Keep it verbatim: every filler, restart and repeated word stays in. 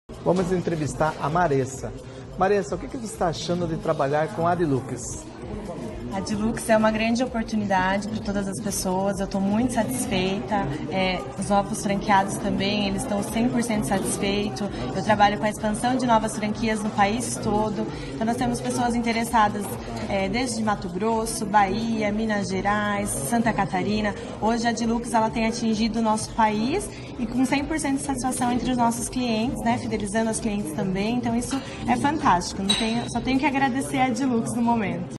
Vamos entrevistar a Maressa. Maressa, o que você está achando de trabalhar com a Adilux? A Adilux é uma grande oportunidade para todas as pessoas, eu estou muito satisfeita, é, os novos franqueados também, eles estão cem por cento satisfeitos, eu trabalho com a expansão de novas franquias no país todo, então nós temos pessoas interessadas é, desde Mato Grosso, Bahia, Minas Gerais, Santa Catarina. Hoje a Adilux ela tem atingido o nosso país e com cem por cento de satisfação entre os nossos clientes, né, fidelizando os clientes também, então isso é fantástico, não tenho, só tenho que agradecer a Adilux no momento.